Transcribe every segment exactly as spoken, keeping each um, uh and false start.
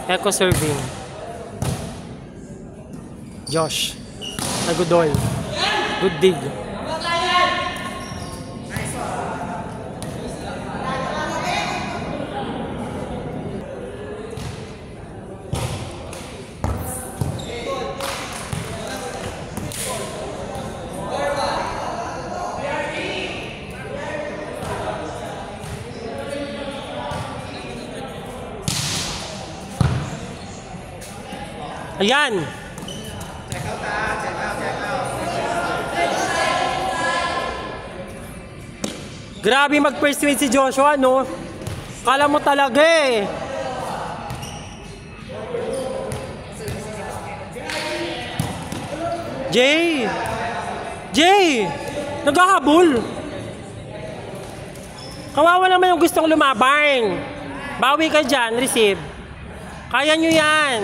Echo serving. Josh. Nagodoy. Good dig. Ayan. Check out ah. Check out, check out. Grabe mag-persuade si Joshua, no? Kala mo talaga eh. Jay! Jay! Naghahabol! Kawawa naman yung gustong lumaban. Bawi ka dyan, receive. Kaya nyo yan.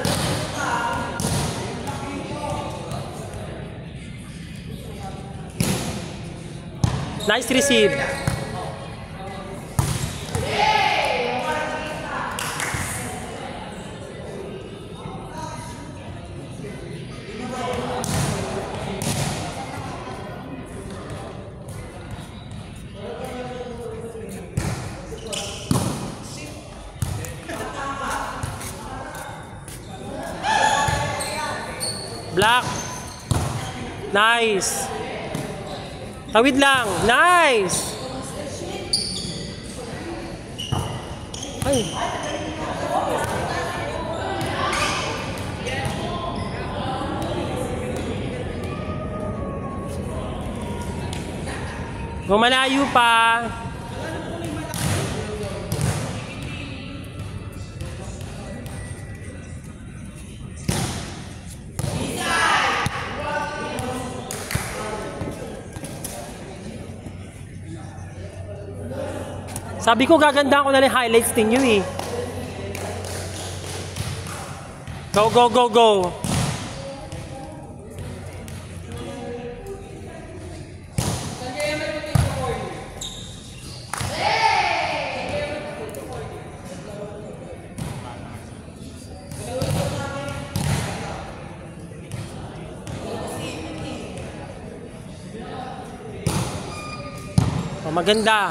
Nice receive. Black. Nice. Tawid lang. Nice. Ay. Gumalayo pa. Sabi ko gagandaan ko na lang highlights ninyo eh. Go, go, go, go. Oh, maganda.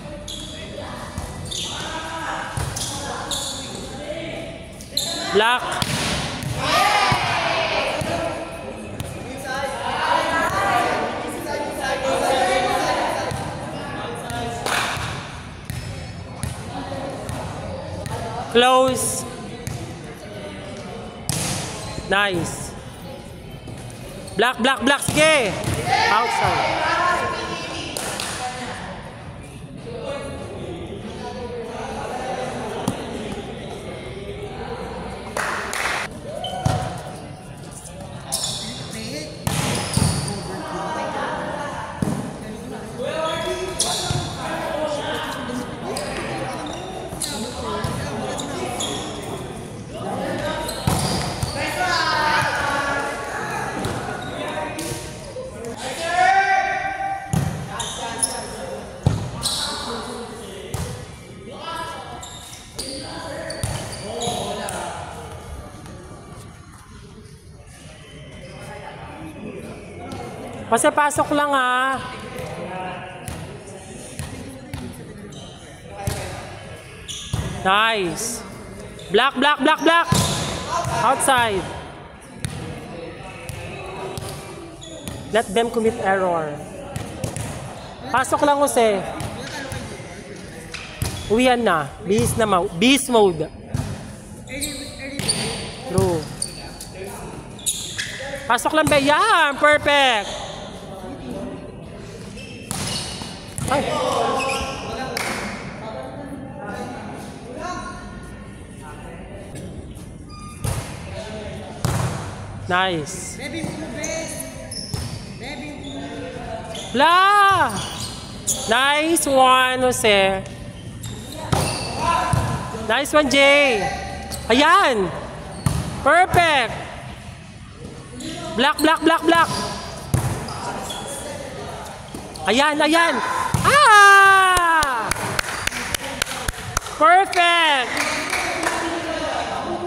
Black. Close. Nice. Black, black, black. Sige. Outside. Kasi pasok lang ah. Nice. Black, black, black, black. Outside. Let them commit error. Pasok lang Jose. Uwian na. Beast na mode. Beast mode. True. Pasok lang ba? Yan. Perfect. Ay. Nice. La. Nice one, Jose. Nice one, Jay. Ayan. Perfect. Black, black, black, black. Ayan, ayan. Ah! Perfect.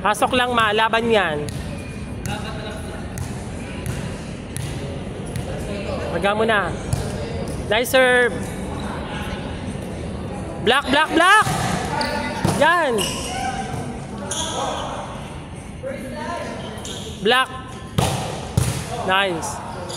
Pasok lang ma, laban yan. Maga mo na. Nice serve. Block, block, block! Yan. Block. Nice.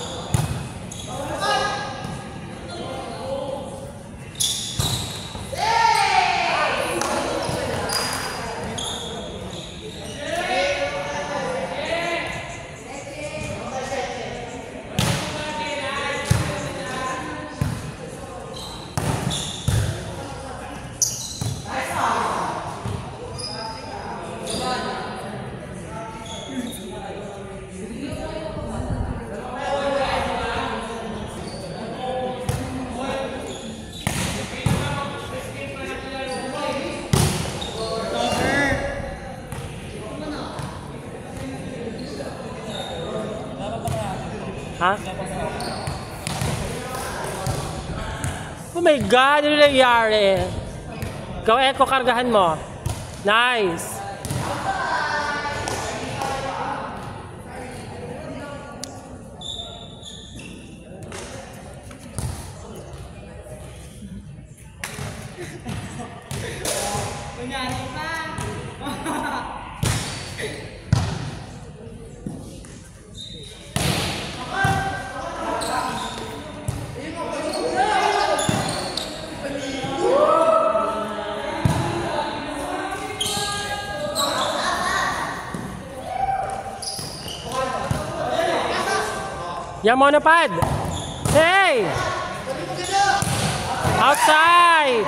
Ha? Oh my God! Ano nangyari? Ikaw, Echo, kargahan mo. Nice! Kunyari pa. Yan mo na pad. Hey! Outside!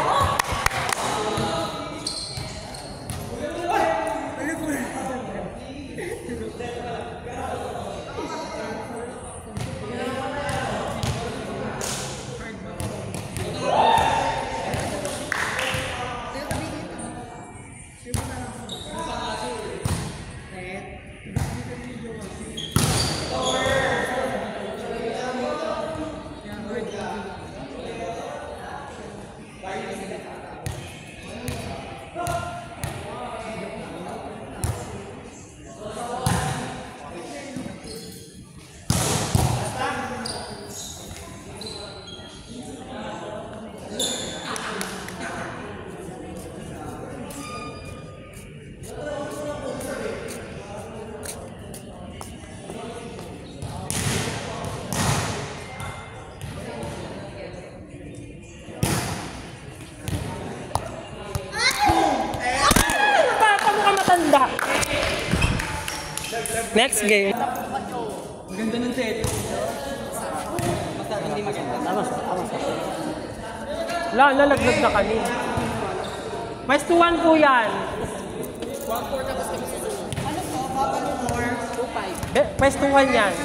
Next game. Maganda ng set. Basta hindi maganda. Tama sa, tama sa. Wala, lalaglag na kami. Mas two one po yan. one four tapos kami sa susunod. Ano po? Papa no more? two five. Mas two one yan.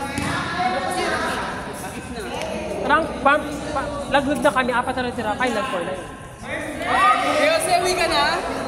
Bakit na? Rank, pump, pa, laglag na kami. Apat na rin tira. Ay, lag four na yun. Yo, sewi ka na?